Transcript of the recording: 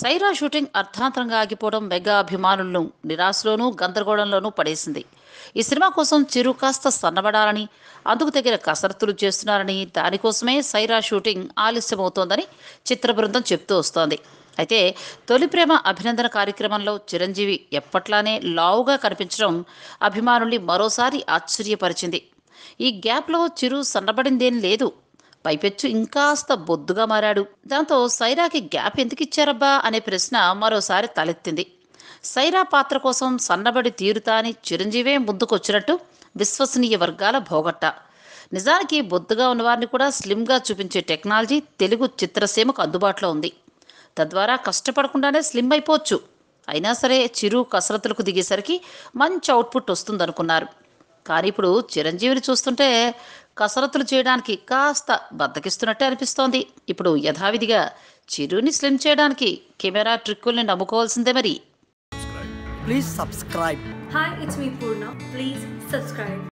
Sye Raa shooting అర్థాంతరంగా ఆగిపోవడం mega అభిమానులను నిరాశలోనూ గందరగోళంలోనూ పడేసింది. ఈ సినిమా కోసం చిరు కాస్త సన్నబడాలని, అందుకు తగిన కసరత్తులు చేస్తున్నారని, దానికోసమే సైరా షూటింగ్ ఆలస్యమవుతోందని చిత్ర బృందం చెప్తూ వస్తోంది. అయితే తొలి ప్రేమ అభినందన కార్యక్రమంలో చిరంజీవి ఎప్పట్లానే లావుగా కనిపించడం అభిమానుల్ని మరోసారి ఆశ్చర్యపరిచింది. ఈ గ్యాప్లో చిరు సన్నబడిందేం లేదు, పైపెచ్చు ఇంకాస్త బొద్దుగా మారాడు. దాంతో సైరాకి గ్యాప్ ఎందుకు ఇచ్చారబ్బా అనే ప్రశ్న మరోసారి తలెత్తింది. సైరా పాత్ర కోసం సన్నబడి తీరుతా అని చిరంజీవే ముందుకొచ్చినట్టు విశ్వసనీయ వర్గాల భోగట్ట. నిజానికి బొద్దుగా ఉన్నవారిని కూడా స్లిమ్గా చూపించే టెక్నాలజీ తెలుగు చిత్రసీమకు అందుబాటులో ఉంది. తద్వారా కష్టపడకుండానే స్లిమ్ అయిపోవచ్చు. అయినా సరే చిరు కసరత్తులకు దిగేసరికి మంచి అవుట్పుట్ వస్తుందనుకున్నారు. కానీ ఇప్పుడు చిరంజీవిని చూస్తుంటే కసరత్తులు చేయడానికి కాస్త బద్దకిస్తున్నట్టే అనిపిస్తోంది. ఇప్పుడు యథావిధిగా చిరుని స్లిమ్ చేయడానికి కెమెరా ట్రిక్కుల్ని నమ్ముకోవాల్సిందే మరి. Please subscribe. Hi, it's me Purna. Please subscribe.